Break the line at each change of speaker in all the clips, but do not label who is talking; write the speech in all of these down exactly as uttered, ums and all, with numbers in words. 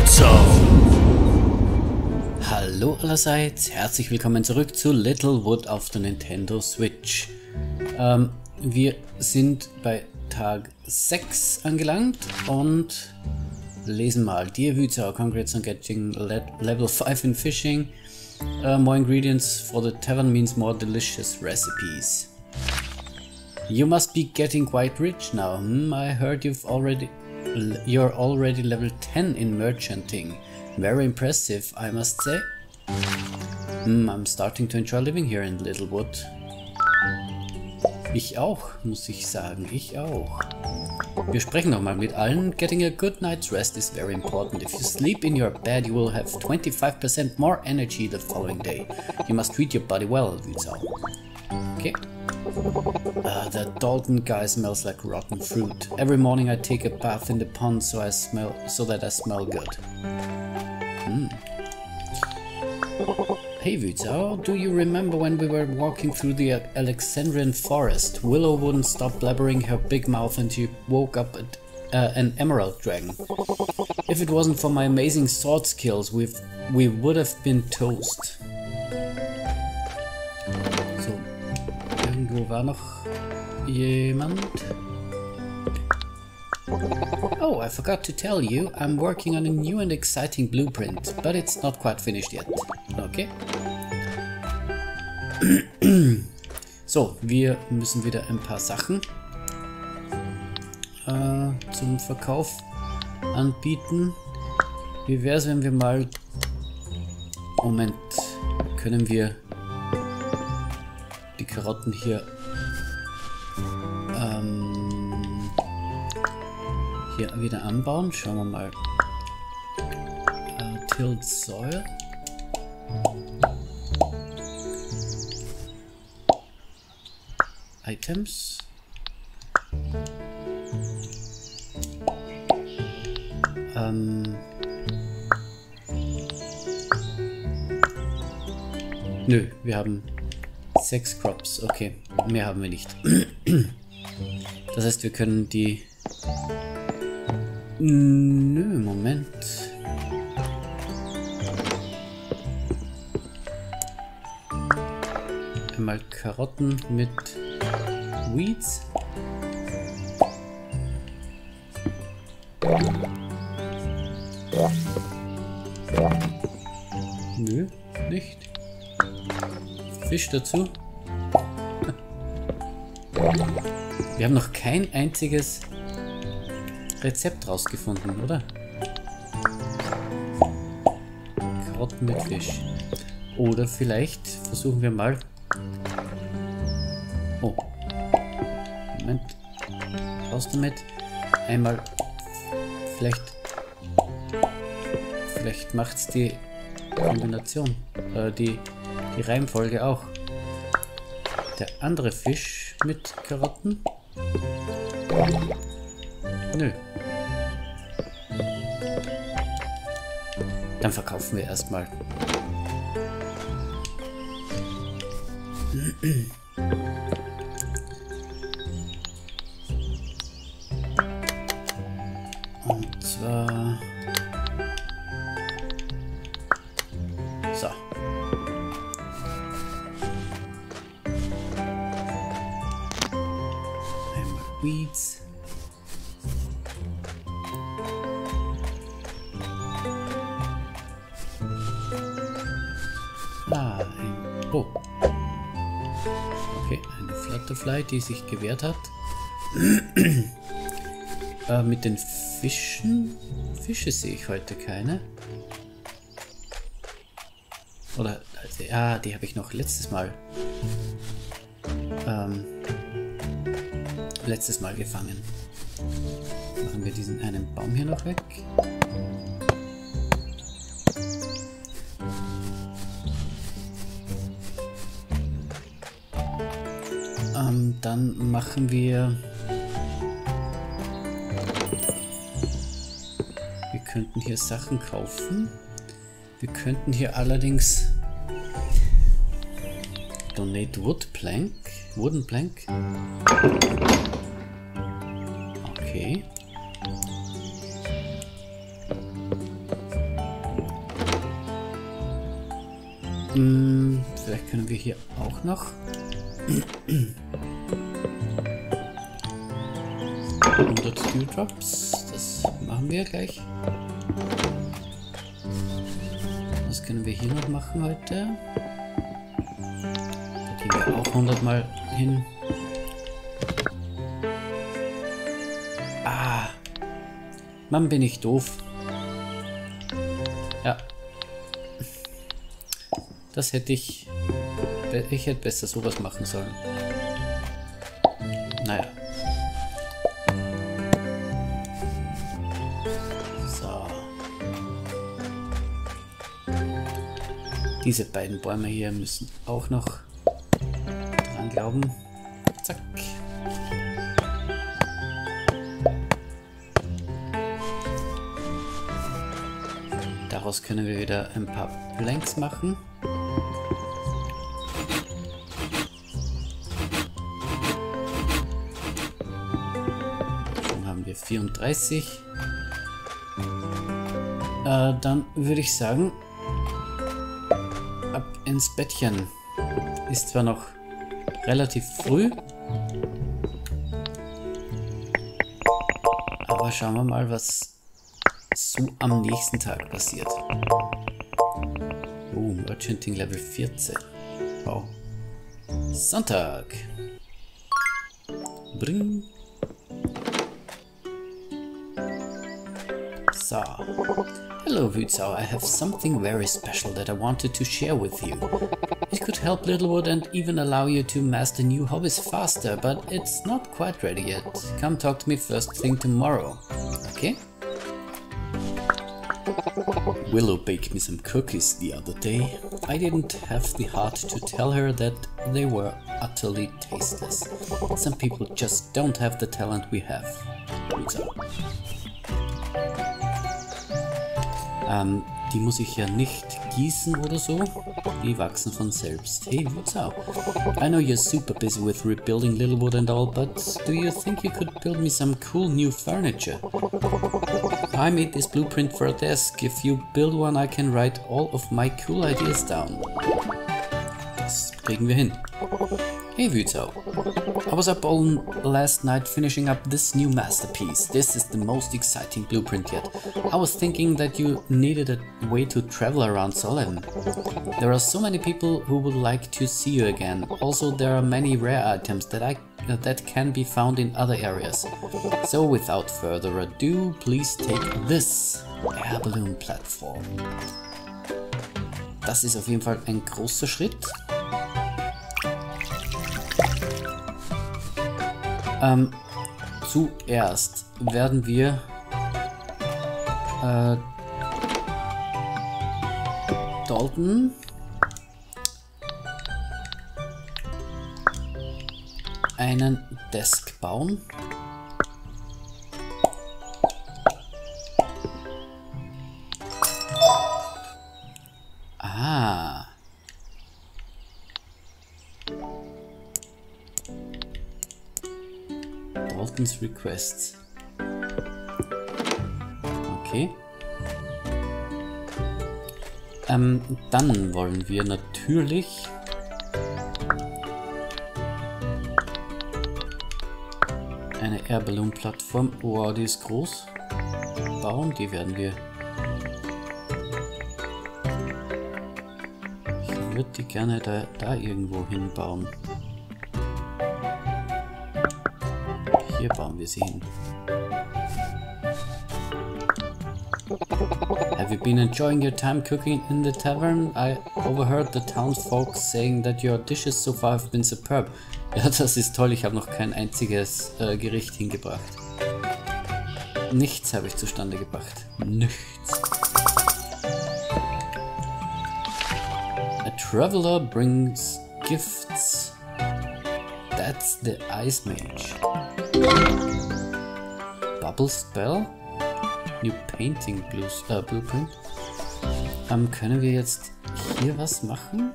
Hallo allerseits, herzlich willkommen zurück zu Littlewood auf der Nintendo Switch. Ähm, wir sind bei Tag sechs angelangt und lesen mal. Dear Wyzao, congrats on getting le level five in fishing. Uh, more ingredients for the tavern means more delicious recipes. You must be getting quite rich now. Hmm, I heard you've already you're already level ten in merchanting. Very impressive, I must say. Hmm, I'm starting to enjoy living here in Littlewood. Ich auch, muss ich sagen, ich auch. Wir sprechen nochmal mit allen. Getting a good night's rest is very important. If you sleep in your bed, you will have twenty-five percent more energy the following day. You must treat your body well, Wyzao. Okay. Uh, that Dalton guy smells like rotten fruit. Every morning I take a bath in the pond so I smell so that I smell good. Hmm. Hey Wyzao, do you remember when we were walking through the Alexandrian forest? Willow wouldn't stop blabbering her big mouth and she woke up at, uh, an emerald dragon. If it wasn't for my amazing sword skills, we've, we would have been toast. So, irgendwo war noch jemand. Oh, I forgot to tell you, I'm working on a new and exciting blueprint, but it's not quite finished yet. Okay. So, wir müssen wieder ein paar Sachen äh, zum Verkauf anbieten. Wie wäre es, wenn wir mal... Moment, können wir die Karotten hier... Ähm, hier wieder anbauen? Schauen wir mal. Uh, tilled soil. Items. Ähm. Nö, wir haben sechs Crops. Okay, mehr haben wir nicht. Das heißt, wir können die... Nö, Moment. Einmal Karotten mit Weeds. Nö, nicht. Fisch dazu. Wir haben noch kein einziges Rezept rausgefunden, oder? Karotten mit Fisch. Oder vielleicht versuchen wir mal... Oh. Moment. Raus damit. Einmal... Vielleicht... Vielleicht macht's die Kombination. Äh, die, die Reihenfolge auch. Der andere Fisch mit Karotten? Nö. Dann verkaufen wir erstmal. Und zwar... So. Einmal Weeds. Ah, ein... Oh. Okay, eine Flutterfly, die sich gewehrt hat. äh, mit den Fischen? Fische sehe ich heute keine. Oder, also, ja, die habe ich noch letztes Mal ähm, letztes Mal gefangen. Machen wir diesen einen Baum hier noch weg. Ähm, dann machen wir... Wir könnten hier Sachen kaufen. Wir könnten hier allerdings... Donate Wood Plank. Wooden Plank. Okay. Hm, vielleicht können wir hier auch noch hundert Dewdrops. Das machen wir gleich. Was können wir hier noch machen heute? Da gehen wir auch hundert Mal hin. Ah, Mann, bin ich doof. Ja. Das hätte ich... Ich hätte besser sowas machen sollen. Naja. So. Diese beiden Bäume hier müssen auch noch dran glauben. Zack. Daraus können wir wieder ein paar Planks machen. Schon haben wir vierunddreißig. Äh, dann würde ich sagen, ab ins Bettchen. Ist zwar noch relativ früh, aber schauen wir mal, was so am nächsten Tag passiert. Oh, Merchanting Level vierzehn. Wow. Sonntag. Bring. So. Hello, Wutzau. I have something very special that I wanted to share with you. It could help Littlewood and even allow you to master new hobbies faster, but it's not quite ready yet. Come talk to me first thing tomorrow. Okay? Willow baked me some cookies the other day. I didn't have the heart to tell her that they were utterly tasteless. Some people just don't have the talent we have. So. Ähm, die muss ich ja nicht gießen oder so. Die wachsen von selbst. Hey, Wutzau. I know you're super busy with rebuilding Littlewood and all, but do you think you could build me some cool new furniture? I made this blueprint for a desk. If you build one, I can write all of my cool ideas down. Das kriegen wir hin. Hey, Wutzau. I was up all last night finishing up this new masterpiece. This is the most exciting blueprint yet. I was thinking that you needed a way to travel around Solheim. There are so many people who would like to see you again. Also, there are many rare items that I uh, that can be found in other areas. So, without further ado, please take this air balloon platform. Das ist auf jeden Fall ein großer Schritt. Ähm, zuerst werden wir äh, Dalton einen Desk bauen. Ah. Dalton's Requests. Okay. Ähm, dann wollen wir natürlich eine Air Balloon Plattform, oh, die ist groß, bauen. Die werden wir. Ich würde die gerne da, da irgendwo hinbauen. Hier bauen wir sie hin. Have you been enjoying your time cooking in the tavern? I overheard the townsfolk saying that your dishes so far have been superb. Ja, das ist toll. Ich habe noch kein einziges äh, Gericht hingebracht. Nichts habe ich zustande gebracht. Nichts. A traveler brings gifts. That's the Ice Mage. Bubble Spell? New Painting Blues, äh, Blueprint. Ähm, können wir jetzt hier was machen?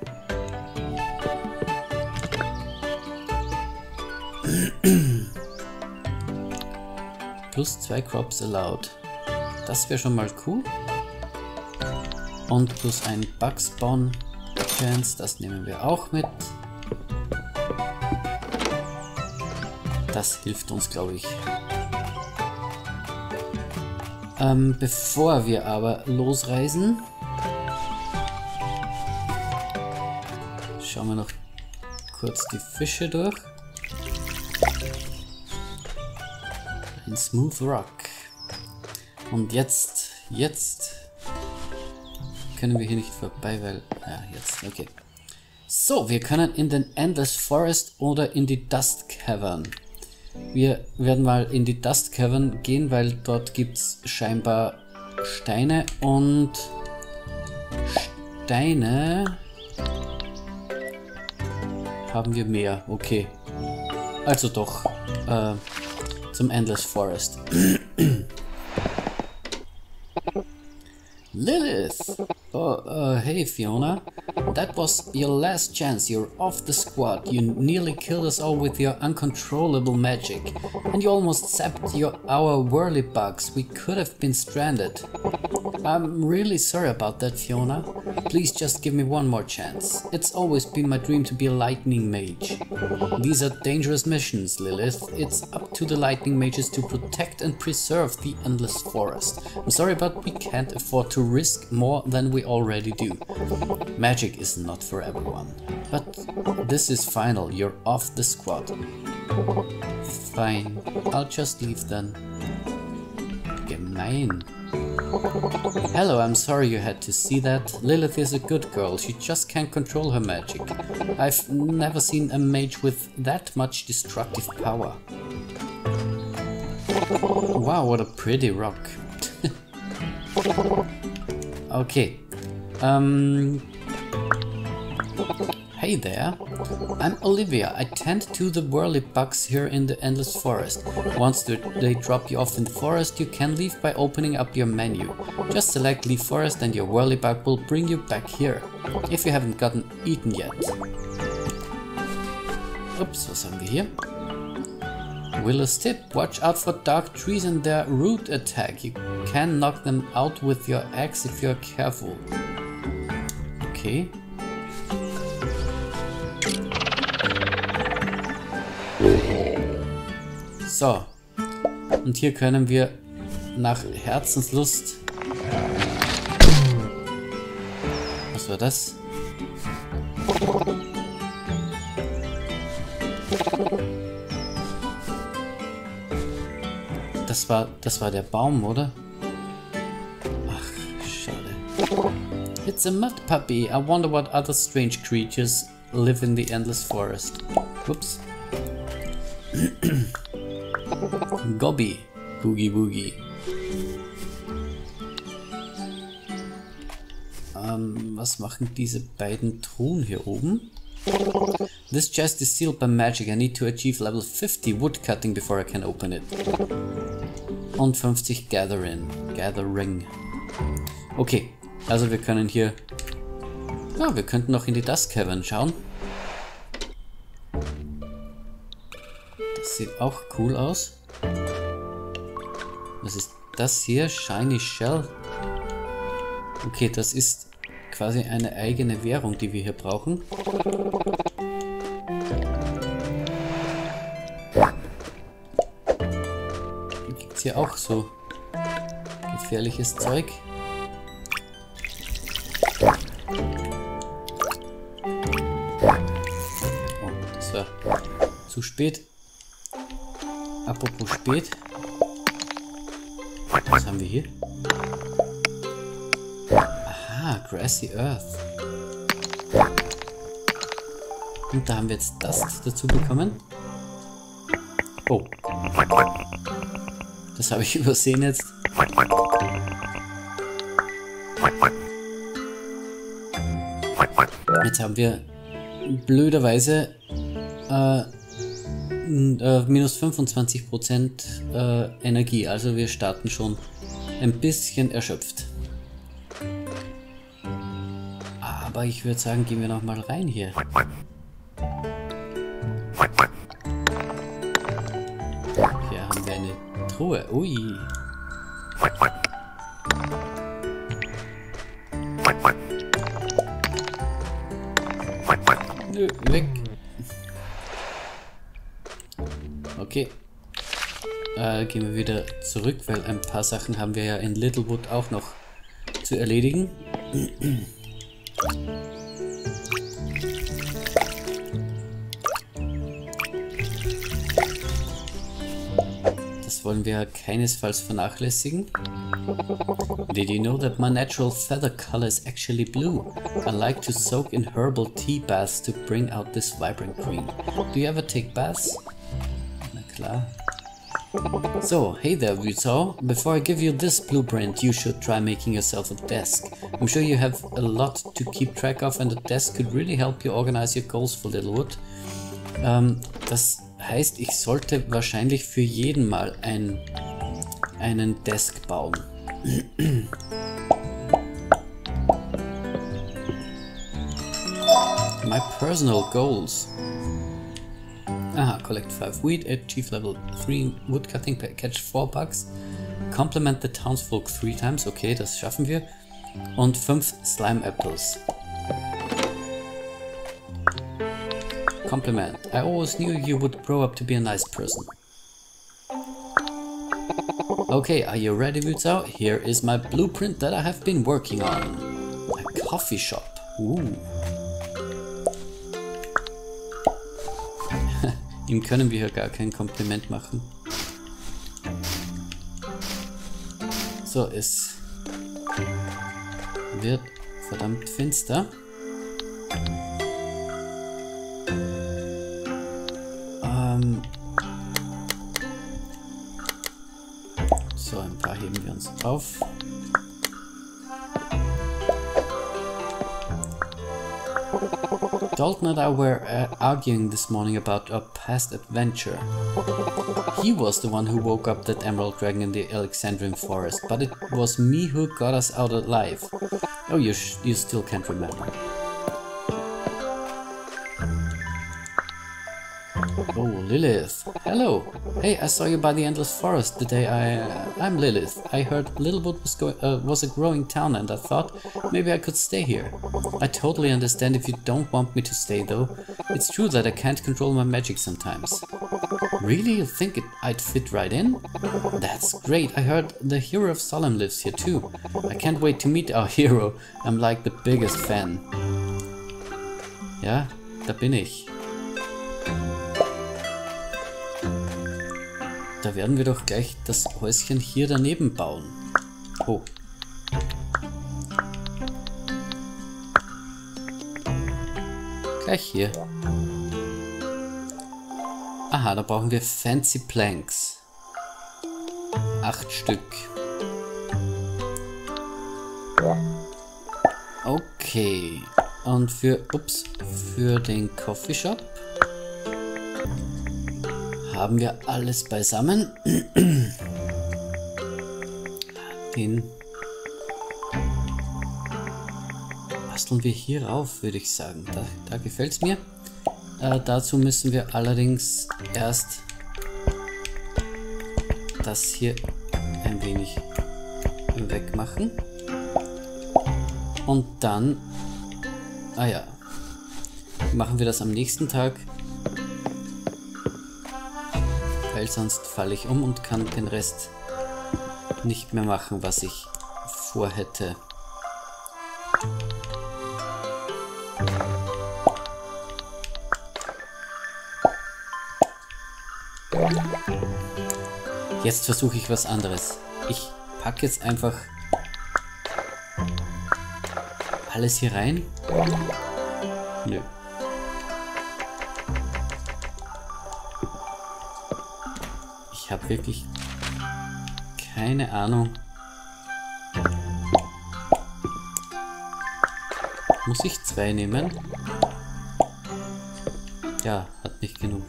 Plus zwei Crops allowed. Das wäre schon mal cool. Und plus ein Bug Spawn Chance, das nehmen wir auch mit. Das hilft uns, glaube ich. Ähm, bevor wir aber losreisen, schauen wir noch kurz die Fische durch. Ein Smooth Rock. Und jetzt, jetzt können wir hier nicht vorbei, weil... Ja, jetzt, okay. So, wir können in den Endless Forest oder in die Dust Cavern. Wir werden mal in die Dust Cavern gehen, weil dort gibt es scheinbar Steine und Steine haben wir mehr. Okay. Also doch äh, zum Endless Forest. Lilith! Oh, uh, hey Fiona. That was your last chance. You're off the squad. You nearly killed us all with your uncontrollable magic. And you almost zapped your, our whirlybugs. We could have been stranded. I'm really sorry about that, Fiona. Please just give me one more chance. It's always been my dream to be a lightning mage. These are dangerous missions, Lilith. It's up to the lightning mages to protect and preserve the Endless Forest. I'm sorry, but we can't afford to risk more than we already do. Magic is not for everyone. But this is final. You're off the squad. Fine. I'll just leave then. Gemein. Hello, I'm sorry you had to see that. Lilith is a good girl. She just can't control her magic. I've never seen a mage with that much destructive power. Wow, what a pretty rock. Okay. Um... Hey there, I'm Olivia. I tend to the whirlybugs here in the Endless Forest. Once they drop you off in the forest, you can leave by opening up your menu. Just select Leave Forest and your whirlybug will bring you back here, if you haven't gotten eaten yet. Ups, was haben wir hier? Willow's tip, watch out for dark trees and their root attack. You can knock them out with your axe if you're careful. Okay. So, und hier können wir nach Herzenslust... Was war das? Das war, das war der Baum, oder? Ach, schade. It's a mud puppy. I wonder what other strange creatures live in the Endless Forest. Whoops. Gobby, Boogie Boogie. Ähm, was machen diese beiden Truhen hier oben? This chest is sealed by magic. I need to achieve level fifty woodcutting before I can open it. Und fünfzig Gathering. Gathering. Okay, also wir können hier... Ja, wir könnten noch in die Dust Cavern schauen. Das sieht auch cool aus. Was ist das hier? Shiny Shell. Okay, das ist quasi eine eigene Währung, die wir hier brauchen. Gibt es hier auch so gefährliches Zeug? Oh, das war zu spät. Apropos spät. Was haben wir hier? Aha, Grassy Earth. Und da haben wir jetzt das dazu bekommen. Oh. Das habe ich übersehen jetzt. Jetzt haben wir blöderweise äh, äh, minus fünfundzwanzig Prozent äh, Energie. Also wir starten schon ein bisschen erschöpft. Aber ich würde sagen, gehen wir noch mal rein hier. Hier haben wir eine Truhe. Ui. Nö, weg. Okay. Äh, gehen wir wieder zurück, weil ein paar Sachen haben wir ja in Littlewood auch noch zu erledigen. Das wollen wir keinesfalls vernachlässigen. Did you know that my natural feather color is actually blue? I like to soak in herbal tea baths to bring out this vibrant green. Do you ever take baths? Na klar. So, hey there, Wuzhou. Before I give you this blueprint, you should try making yourself a desk. I'm sure you have a lot to keep track of and a desk could really help you organize your goals for Littlewood. Ähm, das heißt, ich sollte wahrscheinlich für jeden mal ein, einen Desk bauen. My personal goals. Aha, collect five wheat, achieve level three woodcutting, catch four bugs, compliment the townsfolk three times, okay, das schaffen wir, und fünf Slime Apples. Compliment. I always knew you would grow up to be a nice person. Okay, are you ready, Wuzhou? Here is my blueprint that I have been working on. A coffee shop. Ooh. Ihm können wir hier gar kein Kompliment machen. So, es wird verdammt finster. Ähm so, ein paar heben wir uns auf. Dalton and I were uh, arguing this morning about our past adventure. He was the one who woke up that emerald dragon in the Alexandrian forest, but it was me who got us out alive. Oh, you, sh you still can't remember. Oh, Lilith. Hello. Hey, I saw you by the Endless Forest the day I... Uh, I'm Lilith. I heard Littlewood was, go uh, was a growing town and I thought maybe I could stay here. I totally understand if you don't want me to stay though. It's true that I can't control my magic sometimes. Really? You think it, I'd fit right in? That's great. I heard the hero of Solemn lives here too. I can't wait to meet our hero. I'm like the biggest fan. Ja, da bin ich. Da werden wir doch gleich das Häuschen hier daneben bauen. Oh. Gleich hier. Aha, da brauchen wir Fancy Planks. Acht Stück. Okay. Und für, ups, für den Coffeeshop haben wir alles beisammen. Den basteln wir hier rauf, würde ich sagen. Da, da gefällt es mir. Äh, dazu müssen wir allerdings erst das hier ein wenig wegmachen. Und dann, ah ja, machen wir das am nächsten Tag. Weil sonst falle ich um und kann den Rest nicht mehr machen, was ich vorhätte. Jetzt versuche ich was anderes. Ich packe jetzt einfach alles hier rein. Nö. Ich habe wirklich keine Ahnung. Muss ich zwei nehmen? Ja, hat nicht genug.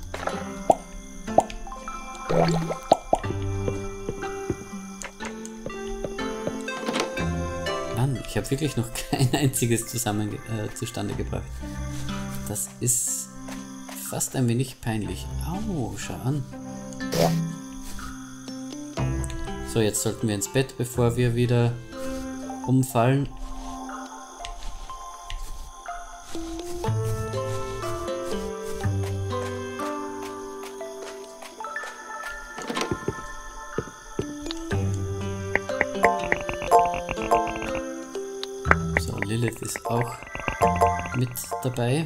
Mann, ich habe wirklich noch kein einziges zusammen äh, zustande gebracht. Das ist fast ein wenig peinlich. Au, schau an. So, jetzt sollten wir ins Bett, bevor wir wieder umfallen. Lilith ist auch mit dabei.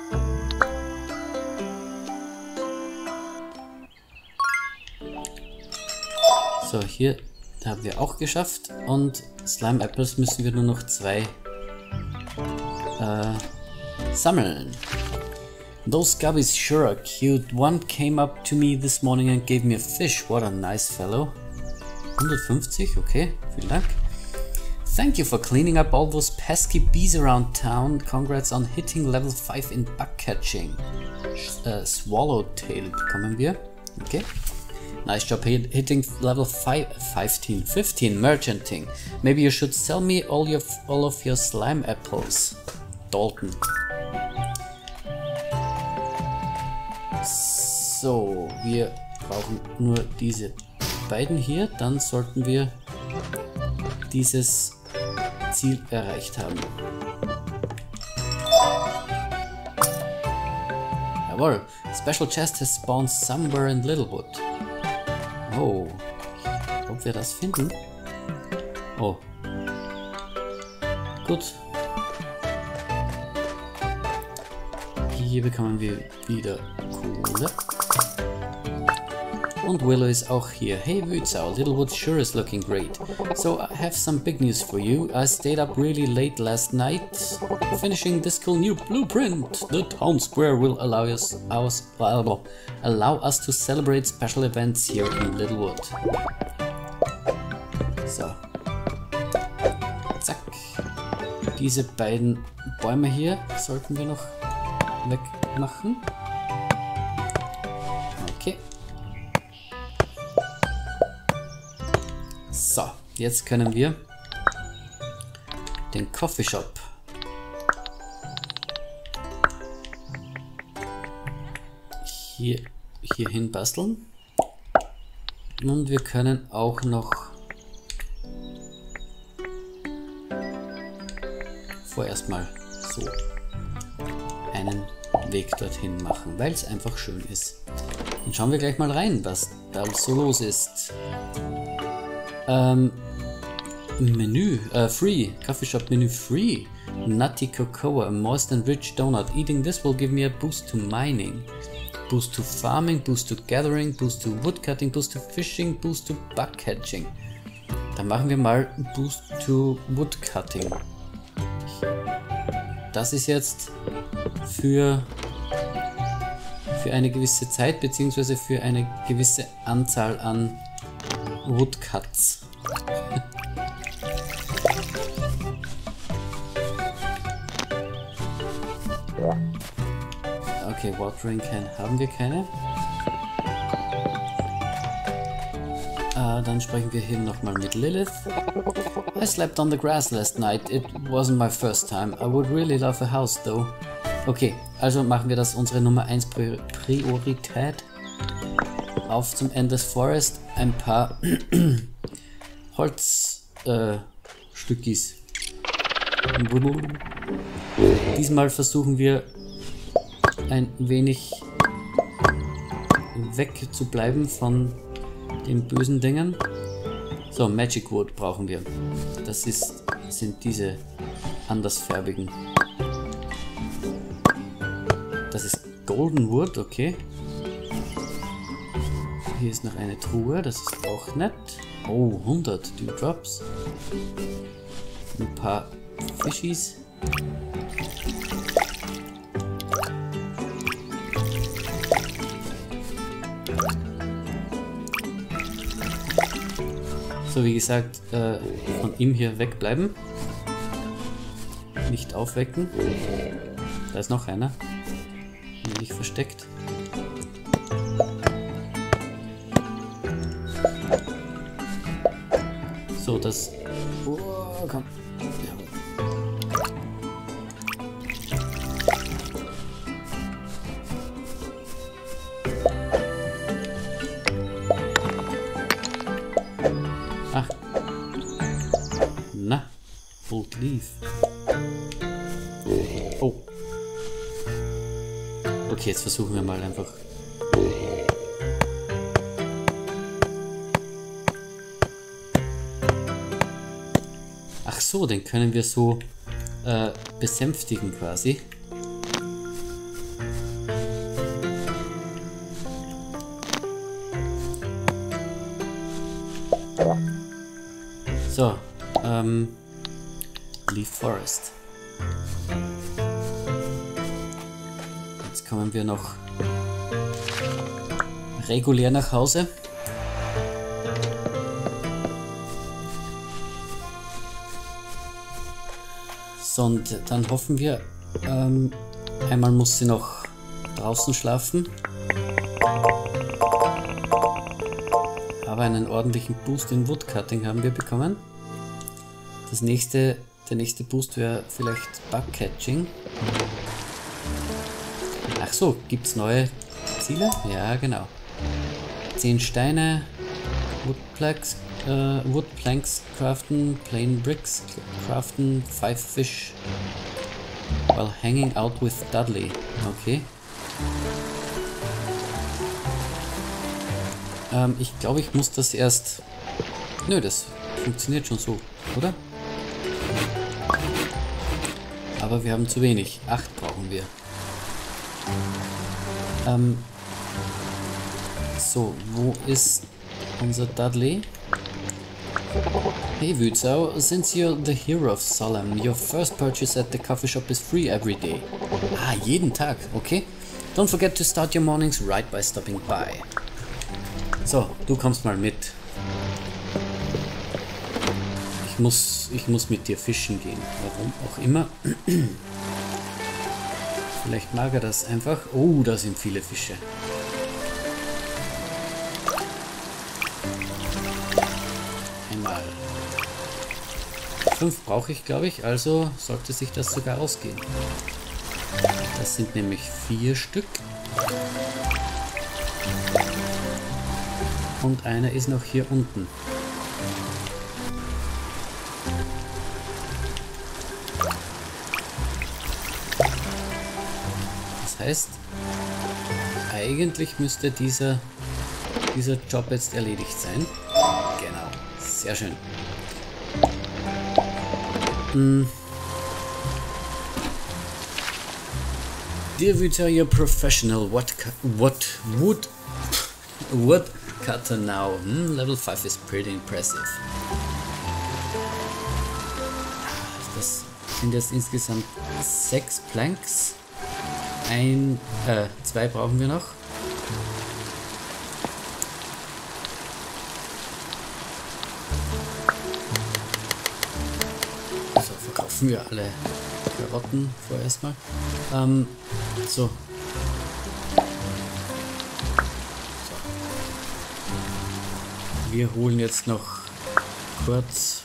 So, hier haben wir auch geschafft. Und Slime Apples müssen wir nur noch zwei äh, sammeln. Those gubbies sure are cute. One came up to me this morning and gave me a fish. What a nice fellow. hundertfünfzig, okay, vielen Dank. Thank you for cleaning up all those pesky bees around town. Congrats on hitting level five in bug catching. Uh, Swallowtail bekommen wir. Okay. Nice job hitting level five, fifteen, fifteen merchanting. Maybe you should sell me all your all of your slime apples. Dalton. So, wir brauchen nur diese beiden hier, dann sollten wir dieses Ziel erreicht haben. Jawohl, Special Chest has spawned somewhere in Littlewood. Oh, ob wir das finden? Oh, gut. Hier bekommen wir wieder Kohle. Und Willow ist auch hier. Hey Wützau, Littlewood sure is looking great. So I have some big news for you. I stayed up really late last night finishing this cool new blueprint. The town square will allow us, us, allow us to celebrate special events here in Littlewood. So. Zack. Diese beiden Bäume hier sollten wir noch wegmachen. Okay. So, jetzt können wir den Coffeeshop hier hierhin basteln und wir können auch noch vorerst mal so einen Weg dorthin machen, weil es einfach schön ist. Dann schauen wir gleich mal rein, was da so los ist. Ähm, Menü, äh, free, Coffeeshop Menü free. Nutty cocoa, a moist and rich donut. Eating this will give me a boost to mining. Boost to farming, boost to gathering, boost to woodcutting, boost to fishing, boost to bug catching. Dann machen wir mal Boost to woodcutting. Das ist jetzt für, für eine gewisse Zeit bzw. für eine gewisse Anzahl an Woodcuts. Okay, Watering Can haben wir keine. Äh, dann sprechen wir hier nochmal mit Lilith. I slept on the grass last night. It wasn't my first time. I would really love a house though. Okay, also machen wir das unsere Nummer eins Priorität. Auf zum Endless Forest ein paar Holzstückis. Äh, Diesmal versuchen wir ein wenig weg zu bleiben von den bösen Dingen. So, Magic Wood brauchen wir. Das ist, sind diese andersfarbigen. Das ist Golden Wood, okay. Hier ist noch eine Truhe, das ist auch nett. Oh, hundert Dewdrops. Ein paar Fischis. So, wie gesagt, äh, von ihm hier wegbleiben. Nicht aufwecken. Da ist noch einer. Nämlich versteckt. So, das... Oh, komm. Ja. Ach. Na. Bold Leaf. Oh. Okay, jetzt versuchen wir mal einfach... So, den können wir so äh, besänftigen quasi. So, ähm, Leaf Forest. Jetzt kommen wir noch regulär nach Hause. So, und dann hoffen wir, ähm, einmal muss sie noch draußen schlafen. Aber einen ordentlichen Boost in Woodcutting haben wir bekommen. Das nächste, der nächste Boost wäre vielleicht Bugcatching. Ach so, gibt es neue Ziele? Ja, genau. zehn Steine, Woodplanks, äh, Woodplanks craften, Plain Bricks craften, five Fish while hanging out with Dudley. Okay. Ähm, ich glaube, ich muss das erst... Nö, das funktioniert schon so, oder? Aber wir haben zu wenig. Acht brauchen wir. Ähm, so, wo ist unser Dudley? Hey Wützau, since you're the hero of Solemn, your first purchase at the coffee shop is free every day. Ah, jeden Tag, okay. Don't forget to start your mornings right by stopping by. So, du kommst mal mit. Ich muss, ich muss mit dir fischen gehen. Warum auch immer. Vielleicht mag er das einfach. Oh, da sind viele Fische. Einmal. Fünf brauche ich, glaube ich. Also sollte sich das sogar ausgehen. Das sind nämlich vier Stück. Und einer ist noch hier unten. Das heißt, eigentlich müsste dieser, dieser Job jetzt erledigt sein. Genau, sehr schön. Hm. Dear Vita, you're professional. What, what would, what cutter now? Hmm, level five is pretty impressive. Das sind jetzt insgesamt sechs Planks. Ein, äh, zwei brauchen wir noch. So, verkaufen wir alle Karotten vorerst mal. Ähm, so. so. Wir holen jetzt noch kurz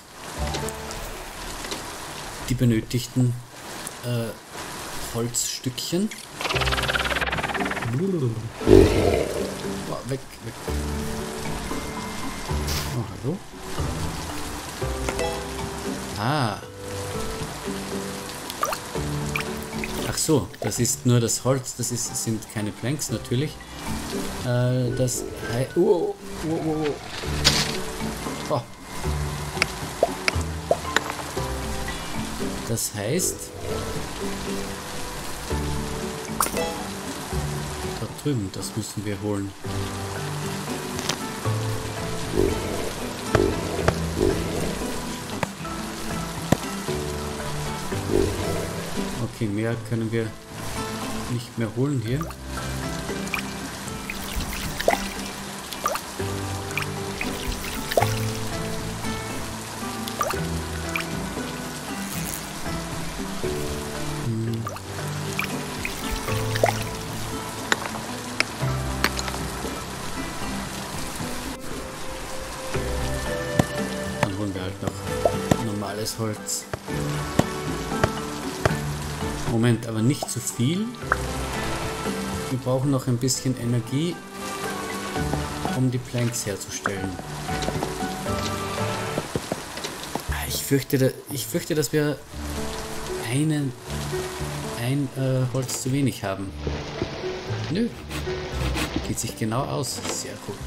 die benötigten äh, Holzstückchen. Oh, weg, weg. Oh, hallo? Ah. Ach so, das ist nur das Holz, das ist, sind keine Planks natürlich. Äh, das... Oh, oh, oh, oh. Oh. Das heißt... Da drüben, das müssen wir holen. Okay, mehr können wir nicht mehr holen hier. Holz. Moment, aber nicht zu viel. Wir brauchen noch ein bisschen Energie, um die Planks herzustellen. Ich fürchte, ich fürchte, dass wir einen, ein äh, Holz zu wenig haben. Nö. Geht sich genau aus. Sehr gut.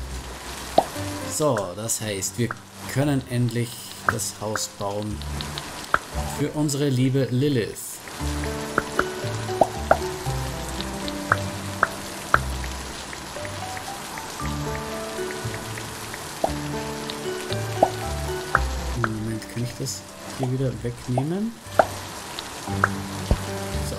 So, das heißt, wir können endlich das Haus bauen. für unsere liebe Lilith. Moment, kann ich das hier wieder wegnehmen? So.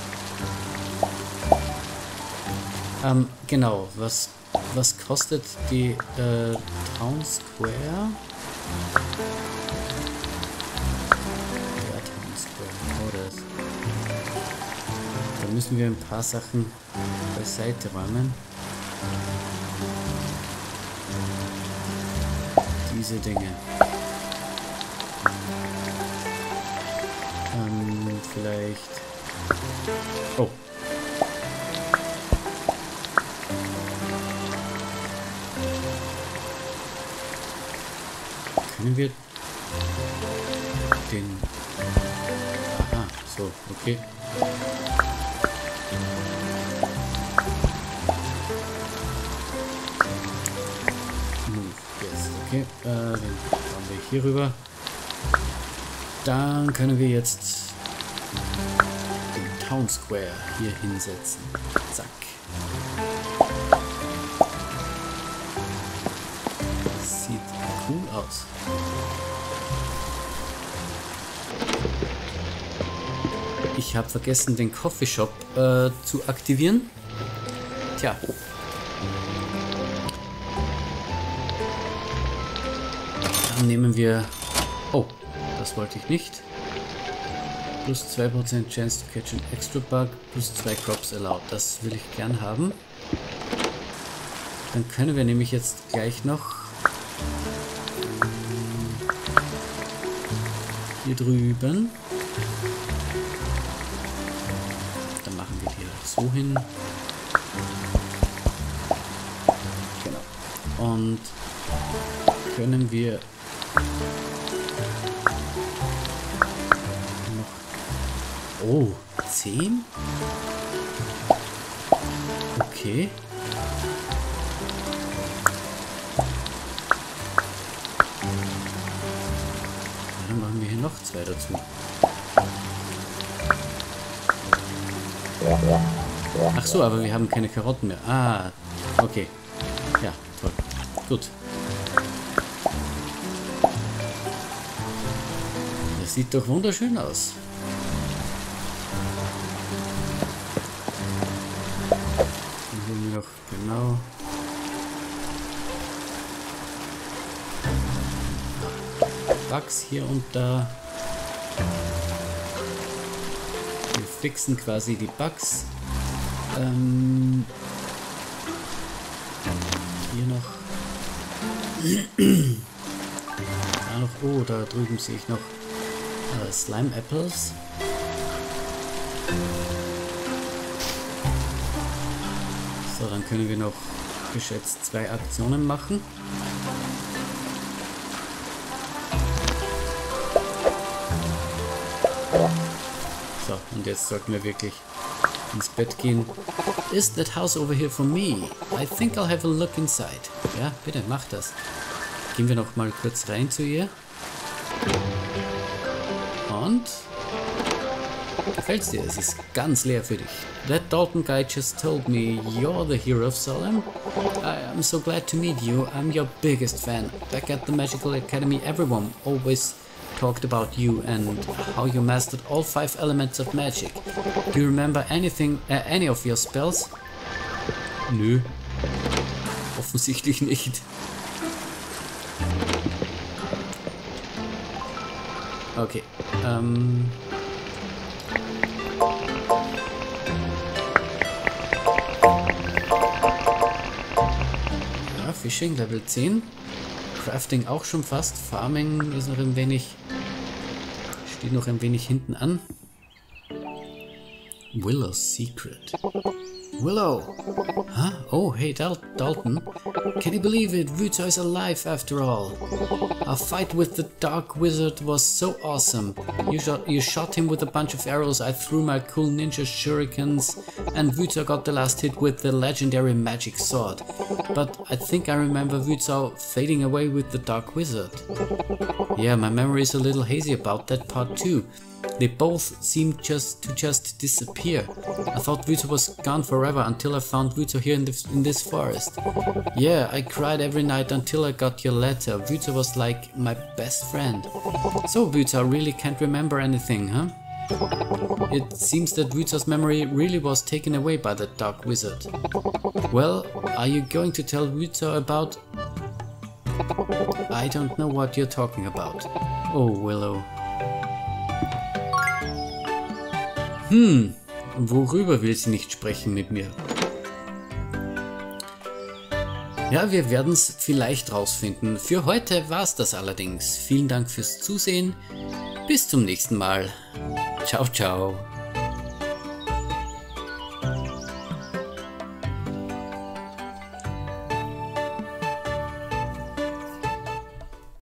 Ähm, genau, was, was kostet die äh, Town Square? Der Town Square, oh das. Da müssen wir ein paar Sachen beiseite räumen. Diese Dinge. Ähm, vielleicht... Oh. Können wir den... Aha, so, okay. Move, yes, okay. Äh, den bauen wir hier rüber. Dann können wir jetzt den Town Square hier hinsetzen. Zack. Sieht cool aus. Ich habe vergessen, den Coffeeshop äh, zu aktivieren. Tja. Dann nehmen wir... Oh, das wollte ich nicht. Plus zwei Prozent Chance to catch an extra bug, plus zwei Crops allowed. Das will ich gern haben. Dann können wir nämlich jetzt gleich noch hier drüben. Dann machen wir die halt so hin. Genau. Und können wir noch... Oh, zehn? Okay. Dann machen wir hier noch zwei dazu. Ach so, aber wir haben keine Karotten mehr. Ah, okay. Ja, toll. Gut. Das sieht doch wunderschön aus. Dann holen wir noch genau... Bugs hier und da. Wir fixen quasi die Bugs. Ähm, hier noch. Da noch. Oh, da drüben sehe ich noch äh, Slime Apples. So, dann können wir noch geschätzt zwei Aktionen machen. So, und jetzt sollten wir wirklich ins Bett gehen. Is that house over here for me? I think I'll have a look inside. Ja, bitte, mach das. Gehen wir noch mal kurz rein zu ihr. Und? Gefällt's dir? Es ist ganz leer für dich. That Dalton guy just told me you're the hero of Salem. I am so glad to meet you. I'm your biggest fan. Back at the Magical Academy, everyone always talked about you and how you mastered all five elements of magic. Do you remember anything, uh, any of your spells? Nö. Offensichtlich nicht. Okay. Ähm. Ja, Fishing Level zehn. Crafting auch schon fast. Farming ist noch ein wenig... Steht noch ein wenig hinten an. Willow's Secret. Willow! Huh? Oh, hey Dal Dalton. Can you believe it? Wuzo is alive after all. Our fight with the Dark Wizard was so awesome. You shot, you shot him with a bunch of arrows, I threw my cool ninja shurikens, and Wuzo got the last hit with the legendary magic sword. But I think I remember Wuzo fading away with the Dark Wizard. Yeah, my memory is a little hazy about that part too. They both seemed just to just disappear. I thought Vyto was gone forever until I found Vyto here in this, in this forest. Yeah, I cried every night until I got your letter. Vyto was like my best friend. So Vyto really can't remember anything, huh? It seems that Vyto's memory really was taken away by that dark wizard. Well, are you going to tell Vyto about... I don't know what you're talking about. Oh, Willow. Hm, worüber will sie nicht sprechen mit mir? Ja, wir werden es vielleicht rausfinden. Für heute war es das allerdings. Vielen Dank fürs Zusehen. Bis zum nächsten Mal. Ciao, ciao.